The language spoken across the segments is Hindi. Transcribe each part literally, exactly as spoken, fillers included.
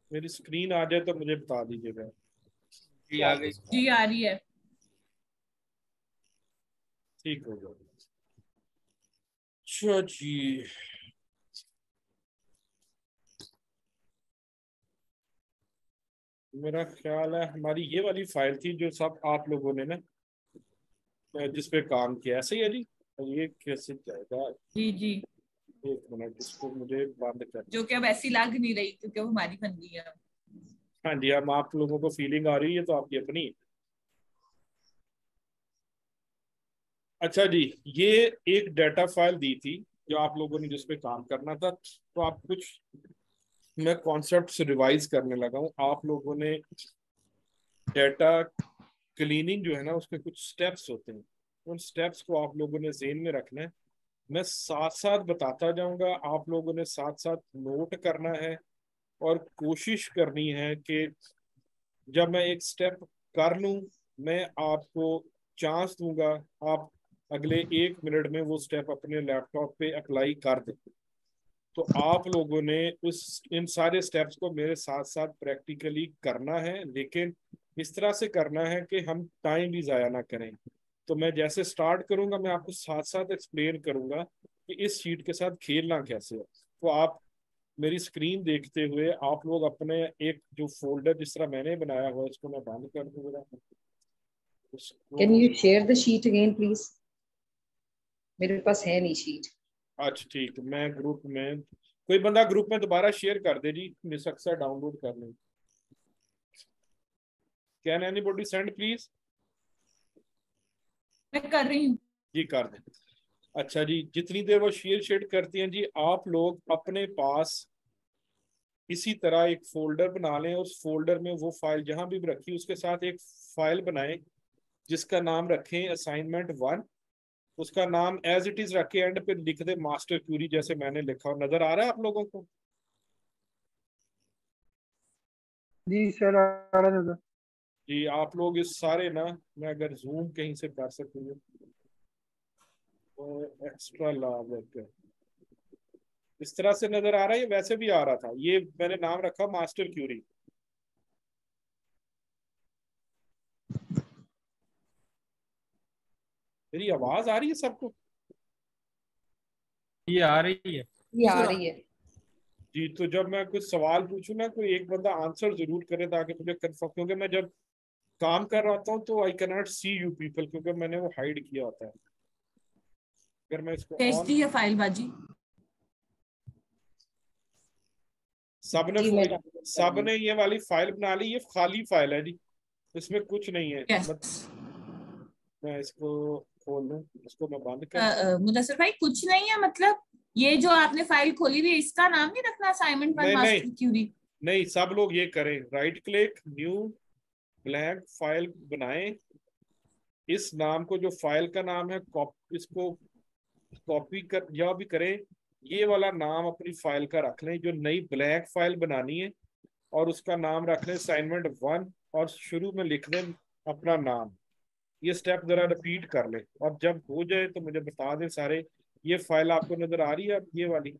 मेरी स्क्रीन आ जाए तो मुझे बता दीजिएगा। जी आ गई। जी आ रही है। ठीक हो गया। अच्छा जी। मेरा ख्याल है हमारी ये वाली फाइल थी जो सब आप लोगों ने ना जिस पे काम किया, ऐसे ही है जी। ये कैसे जाएगा? जी जी। एक मिनट, इसको मुझे बंद कर। जो कि अब ऐसी लग नहीं रही क्योंकि वो हमारी बन गई है। हाँ जी, हम आप लोगों को फीलिंग आ रही है तो आपकी अपनी। अच्छा जी। ये एक डाटा फाइल दी थी जो आप लोगों ने जिस पे काम करना था, तो आप कुछ मैं कॉन्सेप्ट रिवाइज करने लगा हूँ। आप लोगों ने डाटा क्लीनिंग जो है ना, उसके कुछ स्टेप्स होते हैं। उन स्टेप्स को आप लोगों ने ज़हन में रखना है। मैं साथ साथ बताता जाऊंगा, आप लोगों ने साथ साथ नोट करना है। और कोशिश करनी है कि जब मैं एक स्टेप कर लूं, मैं आपको चांस दूंगा, आप अगले एक मिनट में वो स्टेप अपने लैपटॉप पे अप्लाई कर दें। तो आप लोगों ने उस इन सारे स्टेप्स को मेरे साथ साथ प्रैक्टिकली करना है, लेकिन इस तरह से करना है कि हम टाइम भी ज़ाया ना करें। तो मैं जैसे स्टार्ट करूंगा, मैं आपको साथ साथ एक्सप्लेन करूंगा कि इस शीट के साथ खेलना कैसे है। तो आप मेरी स्क्रीन देखते हुए आप लोग अपने एक जो फोल्डर जिस तरह मैंने बनाया हुआ है, इसको मैं बंद कर दूंगा Can इसको। you share the sheet again, please? मेरे पास है नहीं शीट। अच्छा ठीक, मैं ग्रुप में, कोई बंदा ग्रुप में दोबारा शेयर कर दे जी, मिस अक्सर डाउनलोड कर लें। Can anybody send please? मैं कर रही हूँ। जी कर दें। अच्छा जी, जितनी देर वो शेयर शेयर करती हैं जी, आप लोग अपने पास इसी तरह एक फोल्डर बना लें। उस फोल्डर में वो फाइल जहां भी रखी उसके साथ एक फाइल बनाएं जिसका नाम रखें असाइनमेंट वन। उसका नाम एज इट इज रखे, एंड पे लिख दे मास्टर क्यूरी, जैसे मैंने लिखा। और नजर आ रहा है आप लोगों को? जी सर आ रहा था। जी आप लोग इस सारे ना, मैं अगर जूम कहीं से कर सकूँ तो एक्स्ट्रा लाभ है। इस तरह से नजर आ रहा है, ये वैसे भी आ रहा था। ये मैंने नाम रखा मास्टर क्यूरी। मेरी आवाज आ रही है सबको? ये आ रही है। ये आ रही है। जी, तो जब मैं कुछ सवाल पूछूं ना, कोई एक बंदा आंसर जरूर करे ताकि मुझे कंफर्म, क्योंकि मैं जब काम कर रहा होता हूँ तो I can not see you people, क्योंकि मैंने वो हाइड किया होता है। अगर मैं इसको भेज ऑन, दी है फाइल बाजी। सबने जी मैं डाउनलोड कर रही हूँ। सबने ये वाली फाइल बना ली। ये खाली फाइल है जी, इसमें कुछ नहीं है। यस। मत, मैं इसको खोल लूँ, इसको मैं बंद कर दूँ। मुदस्सिर भाई कुछ नहीं है मतलब, ये जो आपने फाइल खोली हुई है इसका नाम नहीं रखना असाइनमेंट वन नहीं नहीं मास्टर क्यूरी? नहीं, सब लोग ये करें, right click new blank file बनाएं। इस नाम को, जो फाइल का नाम है, कॉप इसको कॉपी कर या भी करें। ये वाला नाम अपनी फाइल का रख लें जो नई ब्लैंक फाइल बनानी है, और उसका नाम रख लें असाइनमेंट वन, और शुरू में लिख दें अपना नाम। ये स्टेप जरा रिपीट कर लें, और जब हो जाए तो मुझे बता दें सारे। ये फाइल आपको नजर आ रही है अब, ये वाली?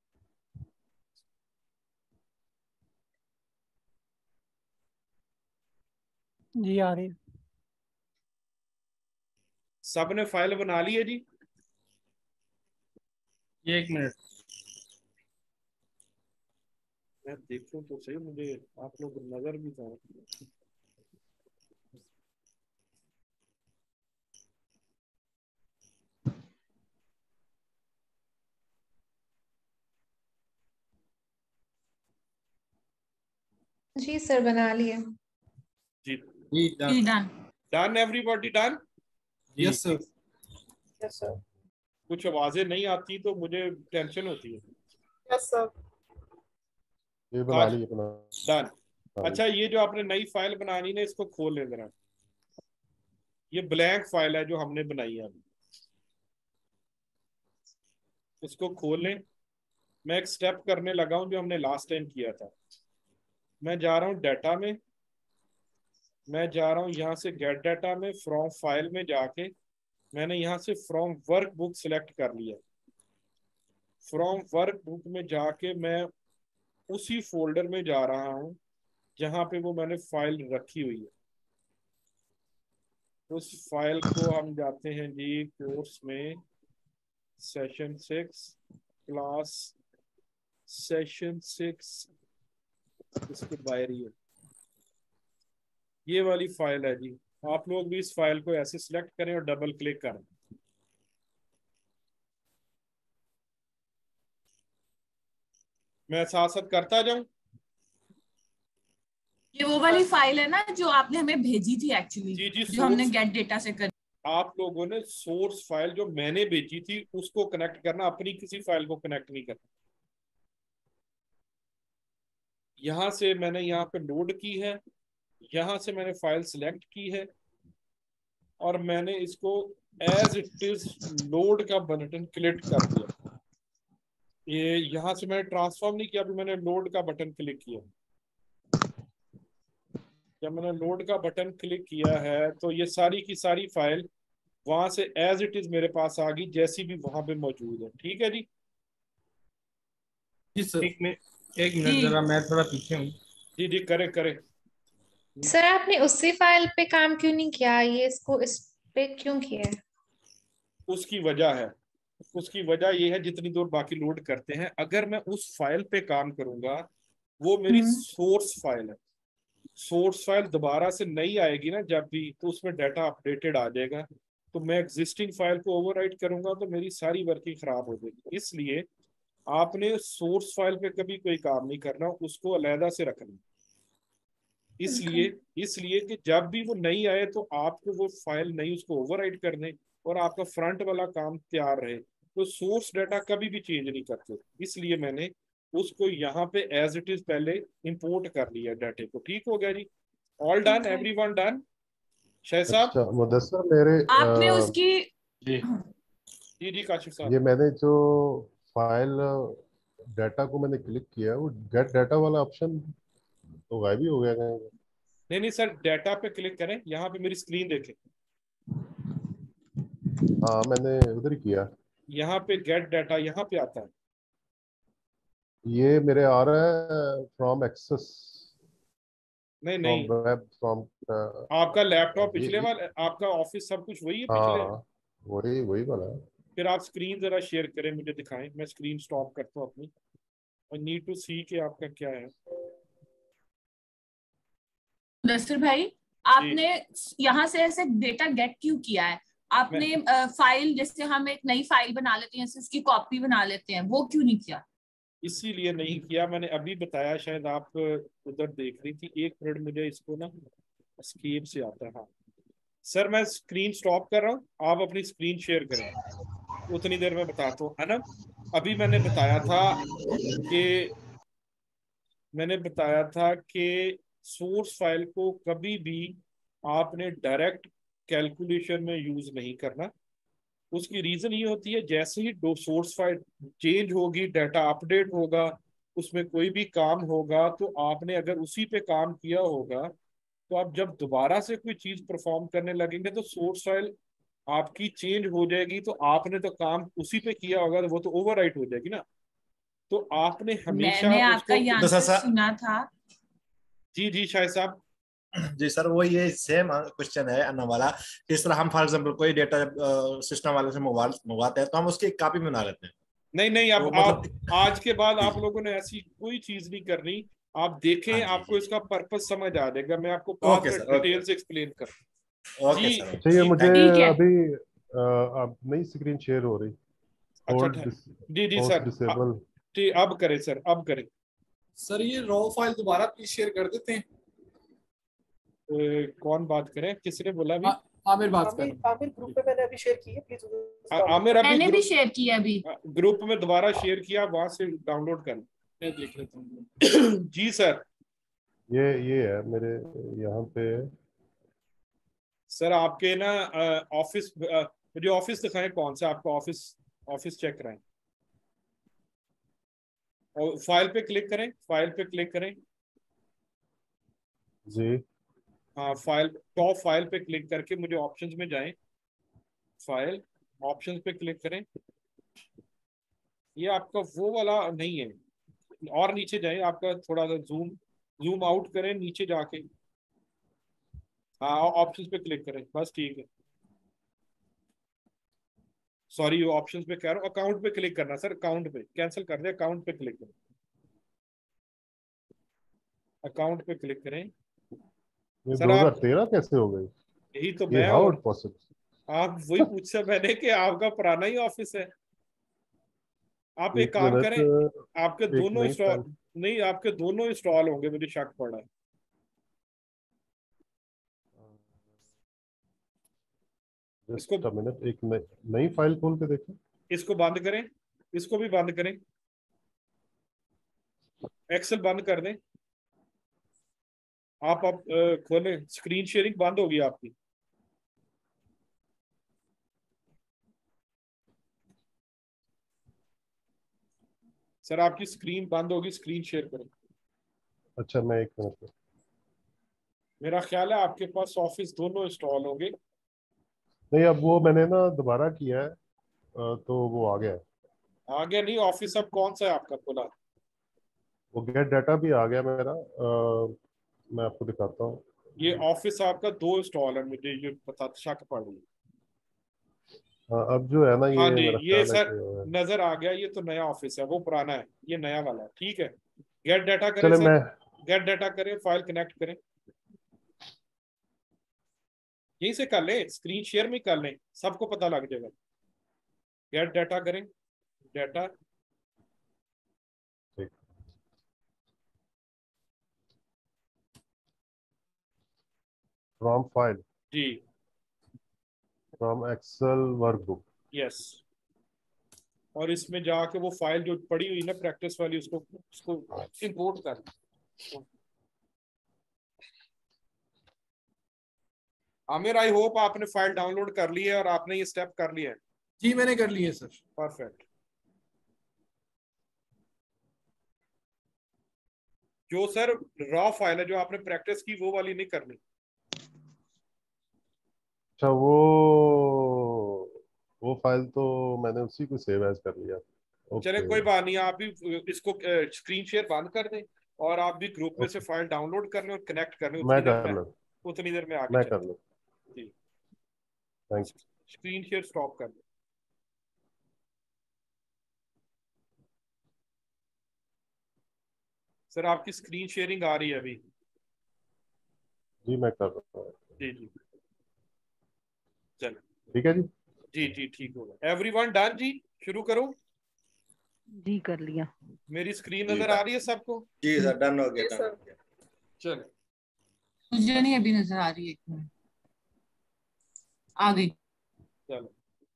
जी आ रही है। सबने फाइल बना ली है जी? ये एक मिनट। मैं देखूं तो सही, मुझे आप लोग नजर भी था। जी सर बना लिए। जी जी जी done. Done. Done, everybody done? Yes sir. Yes sir. कुछ आवाजें नहीं आती तो मुझे टेंशन होती है। Yes sir. ये बना आज ली अपना। डन। बना ली। अच्छा, ये जो आपने नई फाइल बनानी है, इसको खोल लें जरा। ये ब्लैंक फाइल है जो हमने बनाई है अभी, इसको खोल लें। मैं एक स्टेप करने लगा हूं जो हमने लास्ट टाइम किया था। मैं जा रहा हूं डाटा में, मैं जा रहा हूं यहां से गेट डाटा में, फ्रॉम फाइल में जाके मैंने यहां से फ्रॉम वर्क बुक सिलेक्ट कर लिया। फ्रॉम वर्क बुक में जाके मैं उसी फोल्डर में जा रहा हूँ जहां पे वो मैंने फाइल रखी हुई है। उस फाइल को हम जाते हैं जी कोर्स में, session six, class session six, इसके बाहर ही है ये वाली फाइल है जी। आप लोग भी इस फाइल को ऐसे सिलेक्ट करें और डबल क्लिक करें। मैं साथ साथ करता जाऊं। ये वो वाली फाइल है ना जो आपने हमें भेजी थी एक्चुअली, जी जी, जो हमने सोर्स गेट डेटा से कर। आप लोगों ने सोर्स फाइल जो मैंने भेजी थी उसको कनेक्ट करना, अपनी किसी फाइल को कनेक्ट नहीं करना। यहां से मैंने यहाँ पे लोड की है, यहां से मैंने फाइल सिलेक्ट की है और मैंने इसको एज इट इज लोड का बटन क्लिक कर दिया। ये यहां से मैंने ट्रांसफॉर्म नहीं किया, अभी मैंने लोड का बटन क्लिक किया। जब मैंने लोड का बटन क्लिक किया है तो ये सारी की सारी फाइल वहां से एज इट इज मेरे पास आ गई, जैसी भी वहां पे मौजूद है। ठीक है जी। जी सर, एक मिनट एक मिनट जी जरा मैं थोड़ा पीछे हूँ। जी जी, करे करे। सर आपने उसी फाइल पे काम क्यों नहीं किया, ये इसको इस पे क्यों किया है? उसकी वजह है, उसकी वजह ये है, जितनी दूर बाकी लोड करते हैं, अगर मैं उस फाइल पे काम करूंगा, वो मेरी हम्म। सोर्स फाइल है। सोर्स फाइल दोबारा से नहीं आएगी ना जब भी, तो उसमें डाटा अपडेटेड आ जाएगा। तो मैं एग्जिस्टिंग फाइल को ओवरराइट करूंगा तो मेरी सारी वर्किंग खराब हो जाएगी। इसलिए आपने सोर्स फाइल पे कभी कोई काम नहीं करना, उसको अलहदा से रखना। इसलिए इसलिए कि जब भी वो नहीं आए तो आपको वो फाइल नहीं उसको ओवरराइट करने और आपका फ्रंट वाला काम तैयार रहे। तो सोर्स डाटा कभी भी चेंज नहीं करते, इसलिए मैंने उसको यहाँ पे एज इट इज पहले इंपोर्ट कर लिया डाटे को। ठीक हो गया जी। All done, everyone done. Shah साहब। अच्छा मुदस्सर, मेरे आपने अ, उसकी। जी जी जी, काशिफ साहब। ये मैंने जो फाइल डाटा को मैंने क्लिक किया, वो गेट डाटा वाला ऑप्शन तो गायब ही हो गया कहीं। नहीं नहीं सर, डाटा पे क्लिक करें, यहाँ पे मेरी स्क्रीन देखें। हाँ, मैंने उधर ही किया। यहाँ पे गेट डाटा यहाँ पे आता है। ये मेरे आ रहा है फ्रॉम एक्सेस, नहीं फ्रॉम नहीं, वेब, फ्रॉम आपका लैपटॉप ये, पिछले ये वाला, आपका ऑफिस सब कुछ वही है पिछले। हाँ, वही वही वाला है। फिर आप स्क्रीन जरा शेयर करें, मुझे दिखाएं, मैं स्क्रीन स्टॉप करता हूँ अपनी। आई नीड टू सी कि आपका क्या है। दस्तर भाई, जी, आपने यहाँ से ऐसे डेटा गेट क्यों किया है? मैं आपने फाइल, जैसे हम एक नई फाइल बना लेते हैं, उसकी कॉपी बना लेते हैं, वो क्यों नहीं किया? इसीलिए नहीं किया, मैंने अभी बताया, शायद आप उधर देख रही थी। एक मिनट, मुझे इसको ना स्केप से आता है। हाँ सर, मैं स्क्रीन स्टॉप कर रहा हूँ, आप अपनी स्क्रीन शेयर करें, उतनी देर में बताता हूँ, है ना। अभी मैंने बताया था कि मैंने बताया था कि सोर्स फाइल को कभी भी आपने डायरेक्ट कैलकुलेशन में यूज नहीं करना। उसकी रीजन ये होती है, जैसे ही दो सोर्स फाइल चेंज होगी, डाटा अपडेट होगा, उसमें कोई भी काम होगा, तो आपने अगर उसी पे काम किया होगा, तो आप जब दोबारा से कोई चीज परफॉर्म करने लगेंगे तो सोर्स फाइल आपकी चेंज हो जाएगी, तो आपने तो काम उसी पे किया होगा, तो वो तो ओवरराइट हो जाएगी ना। तो आपने हमेशा मैंने आपका उसको। ये तो सर आंसर सर सुना था। जी जी शायद साहब। जी सर, वो ये सेम क्वेश्चन है अन्ना वाला। इस तरह हम फॉर एग्जांपल कोई डेटा सिस्टम वाले से मोबाइल मंगवाते हैं तो हम उसकी एक कॉपी बना लेते हैं। नहीं नहीं, अब तो आप मतलब आज के बाद जी आप जी लोगों ने ऐसी कोई चीज नहीं करनी। आप देखें, हाँ जी आपको जी इसका पर्पस समझ आ जाएगा, मैं आपको जी बाद ओके में सर, ओके डिटेल से एक्सप्लेन कर। ओके जी सर, अच्छा, ये जी, मुझे थैंक ठीक है। अभी अ, अब नई स्क्रीन शेयर हो रही। अच्छा होल्ड था। जी जी होस्ट सर, हाँ, डिसेबल। ठीक, अब करें सर, अब करें। सर ये रॉ फाइल दोबारा प्लीज शेयर कर देते हैं। अ, कौन बात करें, किसने बोला अभी? आ, आमिर बात कर आमिर रहा आमिर ग्रुप पे मैंने अभी शेयर की है, प्लीज आ- उसको आमिर अभी मैंने भी ग्रुप शेयर किया अभी। ग्रुप में दोबारा शेयर किया, वहां से डाउनलोड कर। हूँ, मैं देख लेता हूँ। जी सर। ये ये है मेरे यहाँ पे। सर आपके ना ऑफिस, मुझे ऑफिस दिखाएं, कौन सा आपका ऑफिस, ऑफिस चेक कराएं। और फाइल पे क्लिक करें, फाइल पे क्लिक करें। जी, हाँ, फाइल, टॉप फाइल पे क्लिक करके मुझे ऑप्शंस में जाएं। फाइल, ऑप्शंस पे क्लिक करें। ये आपका वो वाला नहीं है, और नीचे जाए, आपका थोड़ा सा जूम जूम आउट करें नीचे जाके, हाँ ऑप्शंस पे क्लिक करें, बस ठीक है। सॉरी ऑप्शंस पे कह रहा हूँ, अकाउंट पे क्लिक करना सर, अकाउंट पे कैंसिल कर दे, अकाउंट पे क्लिक करें, अकाउंट पे क्लिक करें। ये सर आप, दो हज़ार तेरह कैसे हो गई? यही तो ये मैं, हाउ और इट पॉसिबल? आप वही पूछा मैंने कि आपका पुराना ही ऑफिस है। आप एक एक काम मिनट, करें, आपके एक दोनों नई इंस्टॉल, फाइल। नहीं आपके दोनों इंस्टॉल होंगे, मुझे शक पड़ा है। इसको जस्ट अ मिनट, एक नई नई फाइल खोल के देखें। इसको बंद करें, इसको भी बंद करें, एक्सेल बंद कर दें। आप अब अ, खोलें, स्क्रीन शेयरिंग बंद होगी आपकी। सर आपकी स्क्रीन बंद होगी, स्क्रीन शेयर करें। अच्छा, मैं एक मिनट। मेरा ख्याल है आपके पास ऑफिस दोनों इंस्टॉल होंगे। नहीं, अब वो मैंने ना दोबारा किया है, अ, तो वो आ गया है। आगे नहीं, ऑफिस अब कौन सा है आपका खुला? वो गेट डाटा भी आ गया मेरा। अ, मैं आपको दिखाता हूँ। ये ऑफिस आपका दो इंस्टॉल है, मुझे ये पता, शक पड़ रही है। हाँ, अब जो है ना, हाँ ये जी, मेरा ये ख्याल है सर कि नजर आ गया, ये तो नया ऑफिस है, वो पुराना है, ये नया वाला है, ठीक है। गेट डाटा करें चले सर, मैं गेट डाटा करें, फाइल कनेक्ट करें, यहीं से कर लें, स्क्रीन शेयर में कर लें, सबको पता लग जाएगा। गेट डाटा करें, डाटा, फ्रॉम फाइल, जी फ्रॉम एक्सेल वर्कबुक। यस, और इसमें जाके वो फाइल जो पड़ी हुई ना प्रैक्टिस वाली, उसको उसको इंपोर्ट कर। आमिर आई होप आपने फाइल डाउनलोड कर ली है और आपने ये स्टेप कर लिया है। जी मैंने कर लिए सर। परफेक्ट। जो सर रॉ फाइल है जो आपने प्रैक्टिस की, वो वाली नहीं करनी। अच्छा, वो वो फाइल तो मैंने उसी को सेव एज कर लिया। चले ओके। कोई बात नहीं, आप भी इसको स्क्रीन शेयर बंद कर दें, और आप भी ग्रुप में से ओके, फाइल डाउनलोड कर लें और कनेक्ट कर लें, मैं उतनी देर कर में, लूँ। उतनी देर में आगे मैं कर चलते लूँ। हैं। जी, thank you. Screen share stop कर दें। सर आपकी स्क्रीन शेयरिंग आ रही है अभी। जी, मैं कर रहा हूँ। जी जी, चलो, ठीक है जी। जी जी ठीक होगा। एवरीवन डन जी, शुरू करो। जी कर लिया। मेरी स्क्रीन जी नजर आ रही है सबको? जी सर, डन हो गया, Yes, डन sir. हो गया। चलो, मुझे नहीं अभी नजर आ रही है, एक मिनट, आ गई। चलो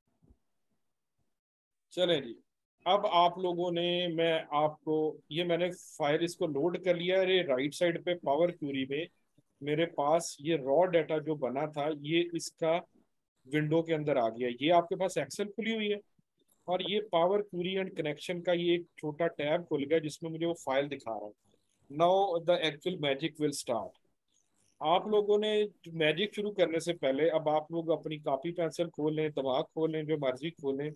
चलें जी। अब आप लोगों ने, मैं आपको, ये मैंने फाइल इसको लोड कर लिया है, ये राइट साइड पे पावर क्यूरी में मेरे पास ये रॉ डाटा जो बना था, ये इसका विंडो के अंदर आ गया। ये आपके पास एक्सेल खुली हुई है, और ये पावर क्यूरी एंड कनेक्शन का ये एक छोटा टैब खुल गया जिसमें मुझे वो फाइल दिखा रहा है। Now the actual magic will start. आप लोगों ने मैजिक शुरू करने से पहले अब आप लोग अपनी कॉपी पेंसिल खोल लें, दिमाग खोल लें, जो मर्जी खोलें।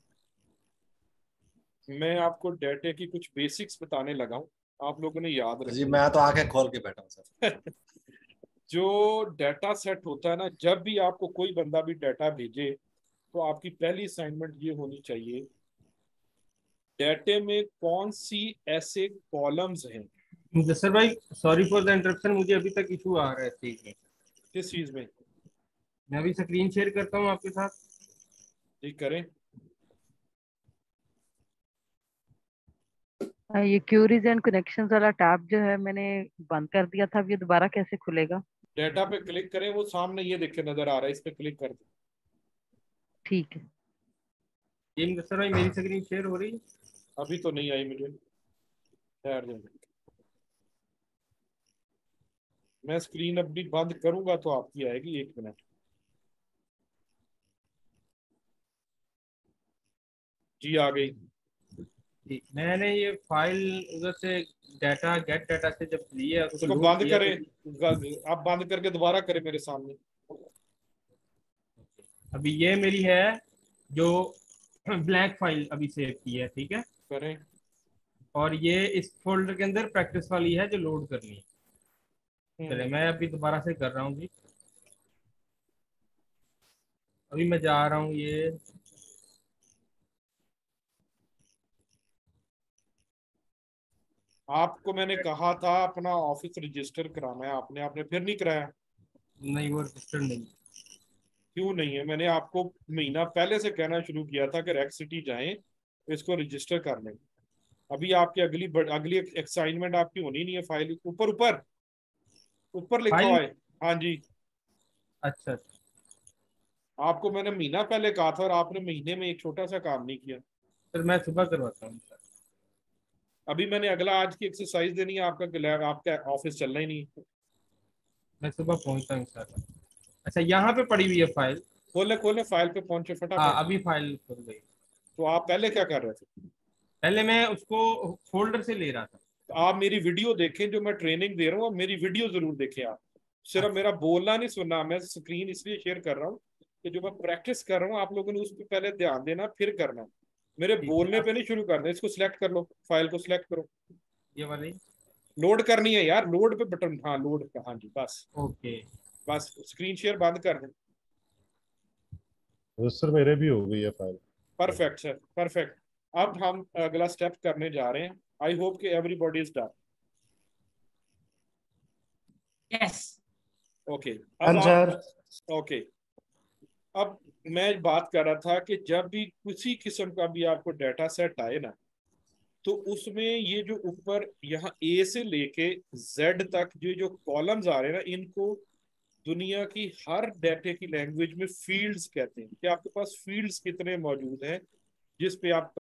मैं आपको डाटा की कुछ बेसिक्स बताने लगा हूँ, आप लोगों ने याद जी रखनी मैं तो आंखें खोल के बैठा हूँ सर। है। जो डाटा सेट होता है ना, जब भी आपको कोई बंदा भी डाटा भेजे, तो आपकी पहली असाइनमेंट ये होनी चाहिए, डाटे में कौन सी ऐसे कॉलम्स हैं। जसर भाई, सॉरी फॉर द इंटरप्शन, मुझे अभी तक इशू आ रहा है ठीक है। किस चीज में? मैं अभी स्क्रीन शेयर करता हूँ आपके साथ। ठीक करें। हाँ, ये क्यूरीज एंड कनेक्शंस वाला टैब जो है मैंने बंद कर दिया था, अब ये दोबारा कैसे खुलेगा? डाटा पे क्लिक करें, वो सामने ये देखे नजर आ रहा है, इस पे क्लिक कर दें। ठीक है। ये जसर भाई, मेरी स्क्रीन शेयर हो रही है? अभी तो नहीं आई मुझे, ठहर जाए, मैं स्क्रीन अभी बंद करूंगा तो आपकी आएगी, एक मिनट। जी आ गई। जी, मैंने ये फाइल उधर से डाटा गेट डाटा से जब लिया, उसको उसको लोड बंद किया करें, तो आप बंद करके दोबारा करें मेरे सामने। अभी ये मेरी है जो ब्लैक फाइल अभी सेव की है, ठीक है। करें। और ये इस फोल्डर के अंदर प्रैक्टिस वाली है जो लोड करनी है। चले मैं अभी दोबारा से कर रहा हूँ जी। अभी मैं जा रहा हूँ ये आपको मैंने कहा था अपना ऑफिस रजिस्टर कराना है, आपने आपने फिर नहीं कराया। नहीं, वो रजिस्टर नहीं। क्यों नहीं है? मैंने आपको महीना पहले से कहना शुरू किया था कि रेक्स सिटी जाएं, इसको रजिस्टर कर लें। अभी आपकी अगली अगली असाइनमेंट आपकी होनी नहीं है। फाइल ऊपर ऊपर ऊपर लिखा हुआ फाइल? है। हाँ जी, अच्छा अच्छा। आपको मैंने महीना पहले कहा था और आपने महीने में एक छोटा सा काम नहीं किया। फिर मैं सुबह करवाता हूँ सर। अभी मैंने अगला आज की एक्सरसाइज देनी है, आपका आपका ऑफिस चलना ही नहीं। मैं सुबह पहुँचता हूँ सर। अच्छा, यहाँ पे पड़ी हुई है फाइल। खोले खोले फाइल पे पहुंचे हाँ, फटाफट। अभी फाइल खुल गई। तो आप पहले क्या कर रहे थे? पहले मैं उसको फोल्डर से ले रहा था। तो आप मेरी वीडियो देखें, जो मैं ट्रेनिंग दे रहा हूँ, मेरी वीडियो जरूर देखें। आप सिर्फ अच्छा। मेरा बोलना नहीं सुनना। मैं स्क्रीन इसलिए शेयर कर रहा हूँ कि जो मैं प्रैक्टिस कर रहा हूँ आप लोगों ने उस पर पहले ध्यान देना, फिर करना। मेरे ठीक है। बोलने अब पे नहीं शुरू करना। इसको सिलेक्ट कर लो, फाइल को सिलेक्ट करो। ये वाली लोड करनी है यार, लोड पे बटन। हाँ लोड का, हाँ जी, बस ओके। बस स्क्रीन शेयर बंद कर दें। तो सर मेरे भी हो गई है फाइल। Perfect sir, perfect. अब हम अगला स्टेप करने जा रहे हैं। आई होप कि everybody is done. Yes. Okay, हाँ अब सर। आप ओके अब मैं बात कर रहा था कि जब भी किसी किस्म का भी आपको डाटा सेट आए ना, तो उसमें ये जो ऊपर यहाँ ए से लेके जेड तक जो जो कॉलम्स आ रहे हैं ना, इनको दुनिया की हर डाटे की लैंग्वेज में फील्ड्स कहते हैं। कि आपके पास फील्ड्स कितने मौजूद हैं जिस पे आप